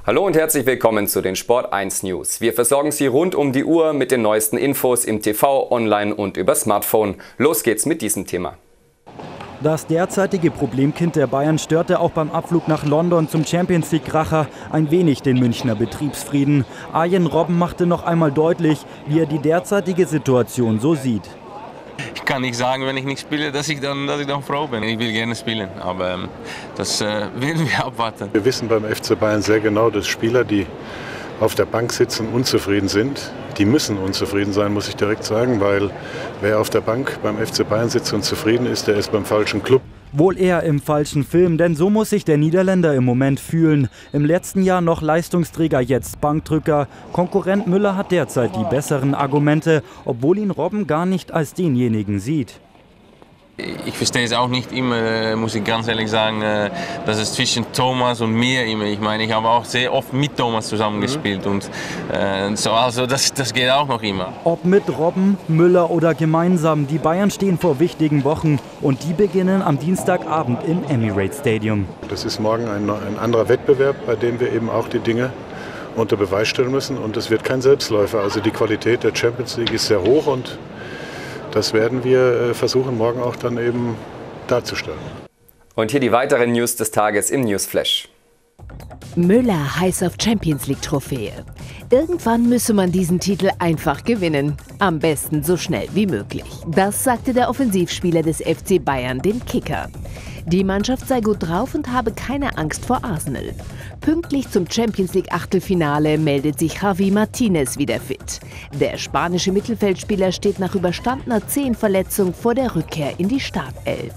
Hallo und herzlich willkommen zu den Sport 1 News. Wir versorgen Sie rund um die Uhr mit den neuesten Infos im TV, online und über Smartphone. Los geht's mit diesem Thema. Das derzeitige Problemkind der Bayern störte auch beim Abflug nach London zum Champions-League-Kracher ein wenig den Münchner Betriebsfrieden. Arjen Robben machte noch einmal deutlich, wie er die derzeitige Situation so sieht. Ich kann nicht sagen, wenn ich nicht spiele, dass ich dann froh bin. Ich will gerne spielen, aber das werden wir abwarten. Wir wissen beim FC Bayern sehr genau, dass Spieler, die auf der Bank sitzen, unzufrieden sind. Die müssen unzufrieden sein, muss ich direkt sagen, weil wer auf der Bank beim FC Bayern sitzt und zufrieden ist, der ist beim falschen Club. Wohl eher im falschen Film, denn so muss sich der Niederländer im Moment fühlen. Im letzten Jahr noch Leistungsträger, jetzt Bankdrücker. Konkurrent Müller hat derzeit die besseren Argumente, obwohl ihn Robben gar nicht als denjenigen sieht. Ich verstehe es auch nicht immer, muss ich ganz ehrlich sagen, dass es zwischen Thomas und mir immer. Ich meine, ich habe auch sehr oft mit Thomas zusammengespielt und so, also das geht auch noch immer. Ob mit Robben, Müller oder gemeinsam, die Bayern stehen vor wichtigen Wochen und die beginnen am Dienstagabend im Emirates Stadium. Das ist morgen ein anderer Wettbewerb, bei dem wir eben auch die Dinge unter Beweis stellen müssen und es wird kein Selbstläufer. Also die Qualität der Champions League ist sehr hoch und das werden wir versuchen, morgen auch dann eben darzustellen. Und hier die weiteren News des Tages im Newsflash. Müller heiß auf Champions League Trophäe. Irgendwann müsse man diesen Titel einfach gewinnen. Am besten so schnell wie möglich. Das sagte der Offensivspieler des FC Bayern dem Kicker. Die Mannschaft sei gut drauf und habe keine Angst vor Arsenal. Pünktlich zum Champions League Achtelfinale meldet sich Javi Martinez wieder fit. Der spanische Mittelfeldspieler steht nach überstandener Zehenverletzung vor der Rückkehr in die Startelf.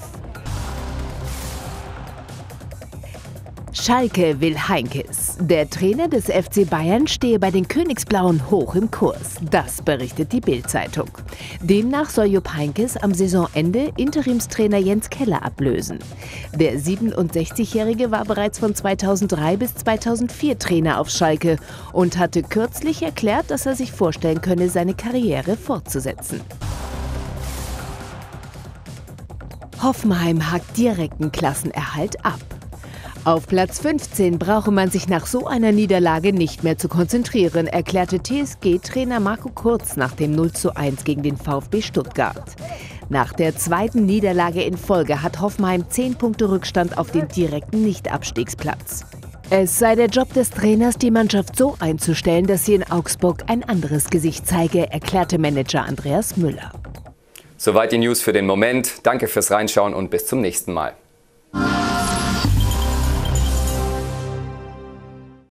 Schalke will Heinkes. Der Trainer des FC Bayern stehe bei den Königsblauen hoch im Kurs. Das berichtet die Bild-Zeitung. Demnach soll Jupp Heynckes am Saisonende Interimstrainer Jens Keller ablösen. Der 67-Jährige war bereits von 2003 bis 2004 Trainer auf Schalke und hatte kürzlich erklärt, dass er sich vorstellen könne, seine Karriere fortzusetzen. Hoffenheim hakt direkten Klassenerhalt ab. Auf Platz 15 brauche man sich nach so einer Niederlage nicht mehr zu konzentrieren, erklärte TSG-Trainer Marco Kurz nach dem 0:1 gegen den VfB Stuttgart. Nach der zweiten Niederlage in Folge hat Hoffenheim 10 Punkte Rückstand auf den direkten Nicht-Abstiegsplatz. Es sei der Job des Trainers, die Mannschaft so einzustellen, dass sie in Augsburg ein anderes Gesicht zeige, erklärte Manager Andreas Müller. Soweit die News für den Moment. Danke fürs Reinschauen und bis zum nächsten Mal.